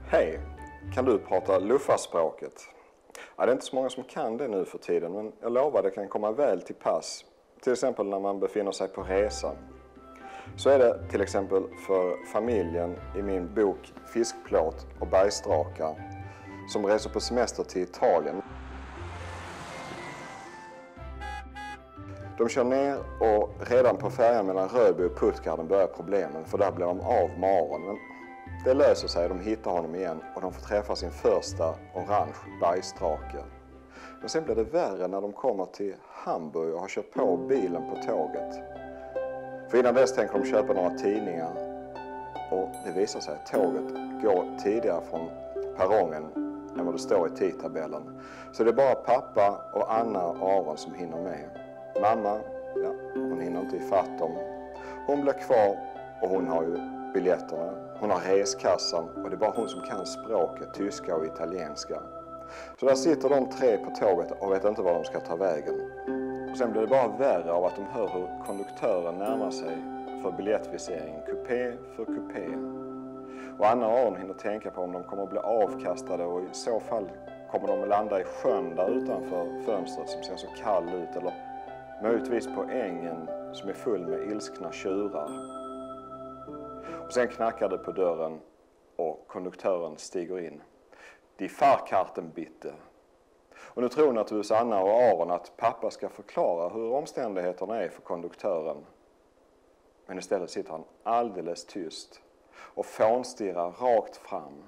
Hej, kan du prata luffarspråket? Ja, det är inte så många som kan det nu för tiden, men jag lovar det kan komma väl till pass. Till exempel när man befinner sig på resa. Så är det till exempel för familjen i min bok Fiskplåt och bergsdrakar som reser på semester till Italien. De kör ner och redan på färjan mellan Rödby och Puttgarden börjar problemen, för där blir de av med Aron. Men det löser sig, de hittar honom igen och de får träffa sin första orange bergsdrake. Men sen blir det värre när de kommer till Hamburg och har kört på bilen på tåget. För innan dess tänker de köpa några tidningar och det visar sig att tåget går tidigare från perrongen än vad det står i tidtabellen. Så det är bara pappa och Anna och Aron som hinner med. Mamma, ja, hon hinner inte ifatt dem. Hon blir kvar och hon har ju biljetterna. Hon har reskassan och det är bara hon som kan språket, tyska och italienska. Så där sitter de tre på tåget och vet inte var de ska ta vägen. Och sen blir det bara värre av att de hör hur konduktören närmar sig för biljettvisering, kupé för kupé. Och Anna och Aron hinner tänka på om de kommer att bli avkastade och i så fall kommer de att landa i sjön där utanför fönstret som ser så kall ut, eller möjligtvis på ängen som är full med ilskna tjurar. Och sen knackar det på dörren och konduktören stiger in. Die Fahrkarten bitte. Och nu tror naturligtvis Anna och Aron att pappa ska förklara hur omständigheterna är för konduktören. Men istället sitter han alldeles tyst och fånstirrar rakt fram.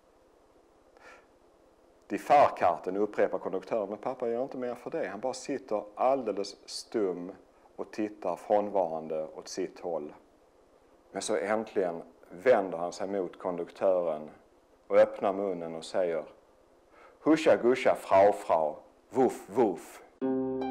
Die Fahrkarten, upprepar konduktören, men pappa gör inte mer för det. Han bara sitter alldeles stum och tittar frånvarande åt sitt håll. Men så äntligen vänder han sig mot konduktören och öppnar munnen och säger: Huscha guscha frau, wuff, wuff.